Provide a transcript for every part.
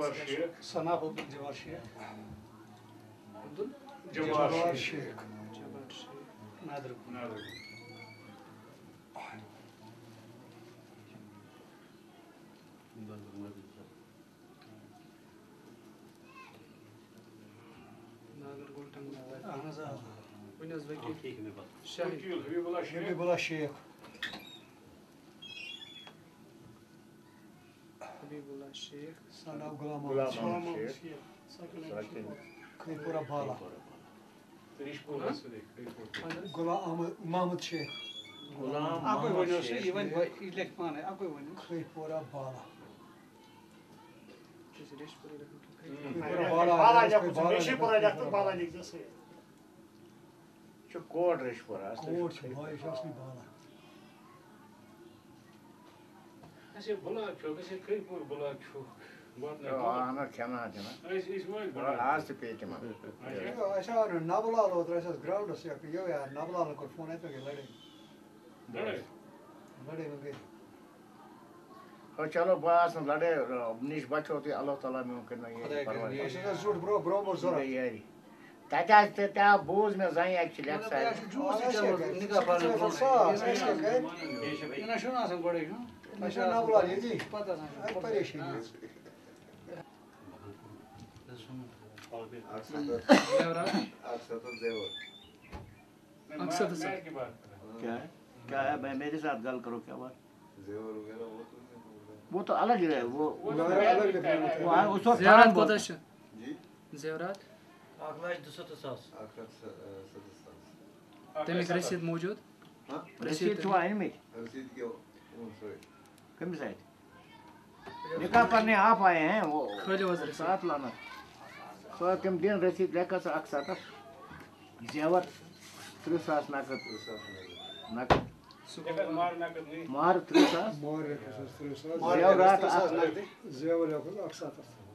सनाफ अब्दुल जवार शेख जवार शेख नादर हबीबुल्लाह शेख सनाफ गुलाम खैपुरा बाला गुलाम महमूद शेख खैपुरा बाला कोट रेशपुरा कोट भाई शासनी बाला ऐसे बुला चौक ऐसे कई पूर बुला चौक ana kena jana आज से पेट में ऐसा नाबला लो तो ऐसा ग्राउंड से यो यार नाबला को फोन है तो के लड़े होंगे और चलो बस लड़े निश बचो तो अल्लाह ताला में करना ये परवाह ऐसा झूठ ब्रो मोर जरा यारी ताजा ते बोझ में जाई एक्चुअली एक्साइड निका पालन ना सुना सम पड़े ऐसा नाबला ये जी पता नहीं परेशान क्या है क्या है मैं मेरे साथ गल करो क्या बात वो तो अलग है वो उस वक्त ज़ेवरात कोता छ जी ज़ेवरात 1,200,000 तमिक रसीद मौजूद हां रसीद तो है में रसीद के कम साइड निकाह करने आप आए हैं वो खाली वजह साथ लाना तो तुम दिन रसीद लेकर से अक्सर जेवर 30,000 नकद मार 30,000 जेवरात जेवर अक्सर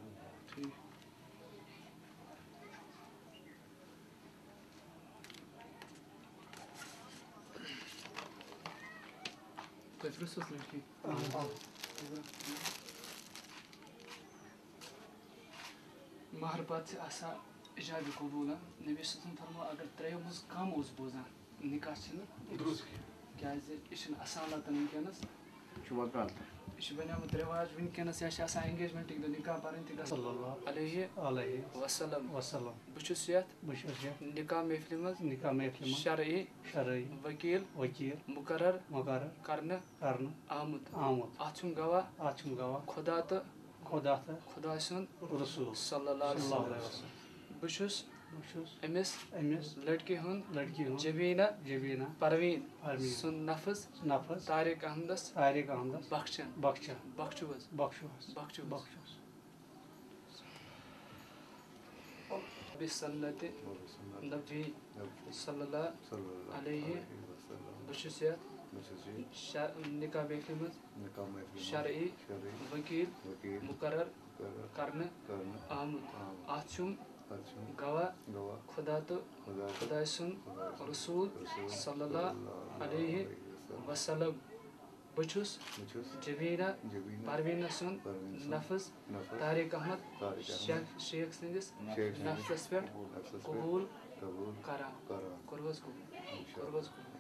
तो फ्रसस लड़की महर पत आसा इजाब कबूल नबी सल्लल्लाहु फरमा अगर त्रेयो मज कम उस बोजान निकाह छ दुरुस्त क्या इशन असालत वनकनस वकाल बनियामत रिवाज वनकनस या एंगेजमेंट निकाह पर सल्लल्लाहु अलैहि वसल्लम बुछुस यत निकाह महफिल मज शरई वकील मुकर्रर करने आमुद आछुम गवाह खुदा तो खुदा सुन रसूल सल्लल्लाहु अलैहि वसल्लम बुछुस अमिस लड़की हुन जबीना परवीन सुन नफस तारिक अहमदस बख्शन बख्शुस बिसन्नति नबी सल्लल्लाहु अलैहि वसल्लम निकाह महफिल मज शरई वकील मुकर्रर करने आमुद आछुम गवाह खुदा तो खुदा सुन रसूल सल्लल्लाहु अलैहि वसल्लम बुछुस जबीना परवीन सुन नफस तारिक अहमद शेख सिंदिस नफस पे कबूल करा करवस को